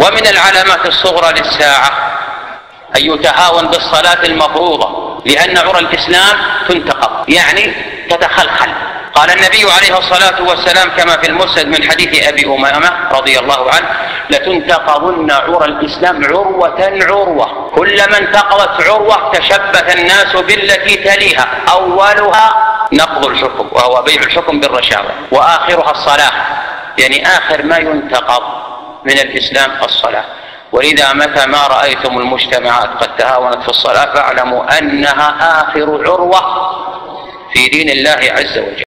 ومن العلامات الصغرى للساعة أن يتهاون بالصلاة المفروضة، لأن عرى الإسلام تنتقض، يعني تتخلخل. قال النبي عليه الصلاة والسلام كما في المسند من حديث أبي أمامة رضي الله عنه: لتنتقضن عرى الإسلام عروة عروة، كلما انتقضت عروة تشبث الناس بالتي تليها، أولها نقض الحكم وهو بيع الحكم بالرشاوي، وآخرها الصلاة، يعني آخر ما ينتقض من الإسلام الصلاة. ولذا متى ما رأيتم المجتمعات قد تهاونت في الصلاة فاعلموا أنها آخر عروة في دين الله عز وجل.